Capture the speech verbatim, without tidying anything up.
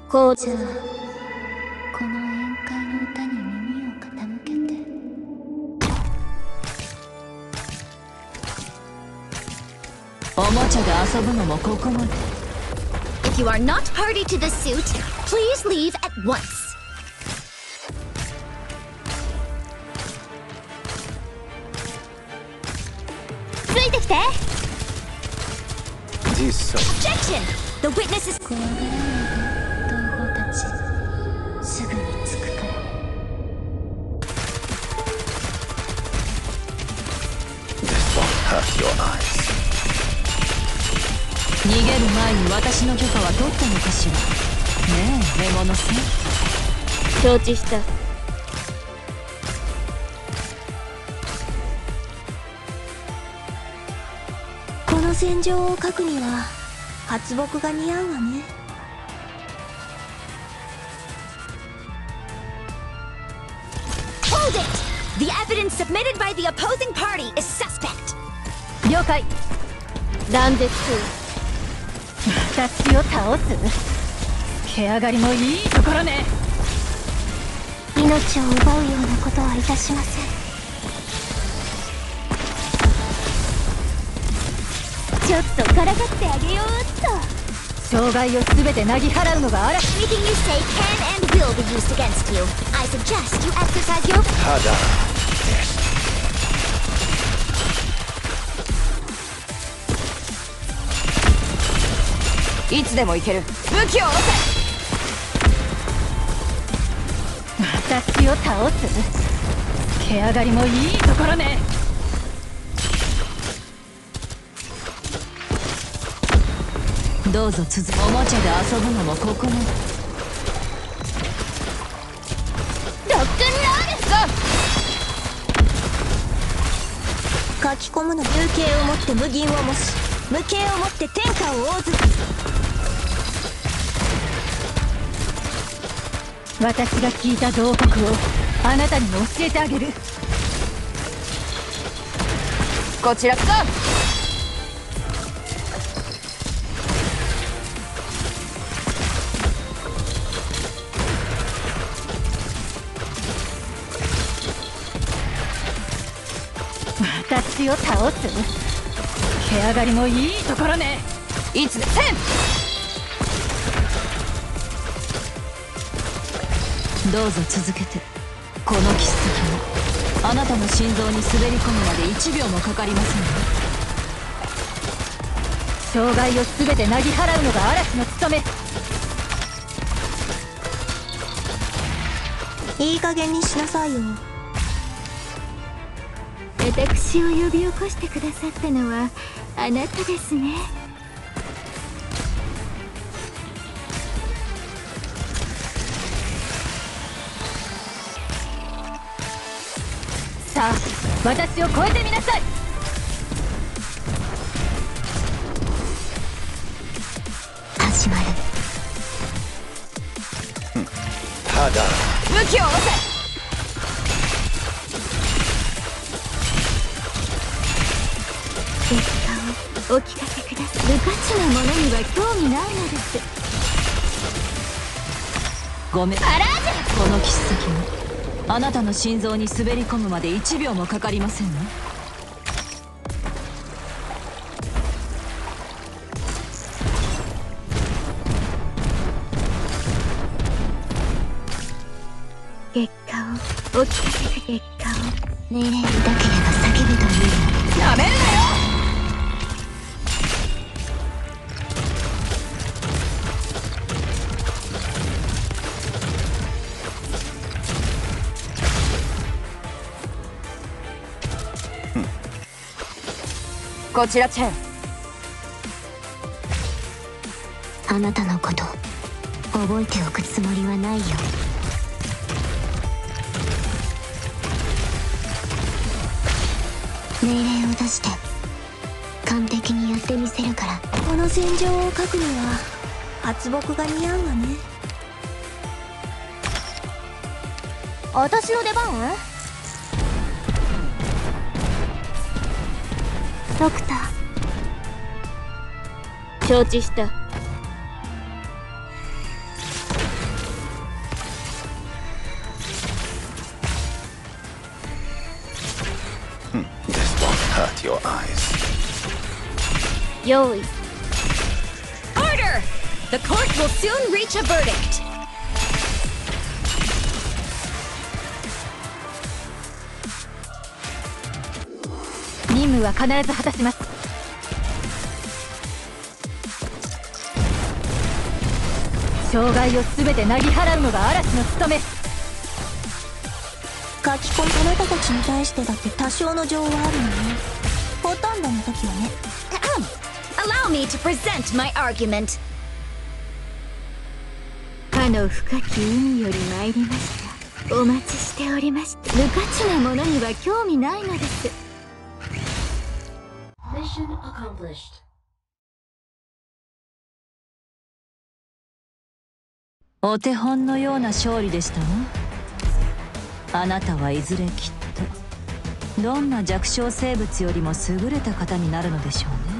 こうじゃあこの宴会の歌に耳を傾けて。 おもちゃで遊ぶのもここまで。 If you are not party to the suit, please leave at once. ついてきて。 実際 Objection! The witness is 怖がらないで同胞たち、すぐに着くから。 This won't hurt your eyes. 逃げる前に私の許可は取ったのかしら。ねえ獲物さん。 承知した。この戦場を描くには発木が似合うわね。 hold it! The evidence submitted by the opposing party is suspect. 了解。 断絶。 私を倒す。毛上がりもいいところね。 命を奪うようなことはいたしません。ちょっとからかってあげようっと。 障害を全てなぎ払うのが嵐。 Anything you say can and will be used against you. I suggest you exercise your ただです。 いつでも行ける。武器を下ろせ。私を倒す。毛上がりもいいところね。どうぞ続け。おもちゃで遊ぶのもここまで。 ロックンロール。 書き込むの。有形をもって無銀を模し、無形をもって天下を応ず。 私が聞いた慟哭をあなたにも教えてあげる。こちらこそ。私を倒す。毛上がりもいいところね。いつでせん。どうぞ続けて。この切っ先もあなたの心臓に滑り込むまでいちびょうもかかりませんよ。障害を全てなぎ払うのが嵐の務め。 いい加減にしなさいよ。 私を呼び起こしてくださったのはあなたですね。 さあ私を超えてみなさい。 始まる。 ただ武器を下ろせ。 結果をお聞かせください。無価値なものには興味ないのです。 ごめん。 アラージこの切っ先もあなたの心臓に滑り込むまでいちびょうもかかりませんわ。 結果をお聞かせく結果を命令だければ叫ぶというの。 なめるなよ。こちらチェン。 あなたのこと覚えておくつもりはないよ。命令を出して完璧にやってみせるから。この戦場を描くには発木が似合うわね。私の出番？ドクター。承知した。 This won't hurt your eyes. 用意 Order! The court will soon reach a verdict. 任務は必ず果たします。障害を全てなぎ払うのが嵐の務め。 書き込みあなたたちに対してだって多少の情はあるのね。ほとんどの時はね。 Allow me to present my argument. かの深き海より参りました。お待ちしておりました。無価値なものには興味ないのです。 Mission accomplished. お手本のような勝利でしたわ。あなたはいずれきっとどんな弱小生物よりも優れた方になるのでしょうね。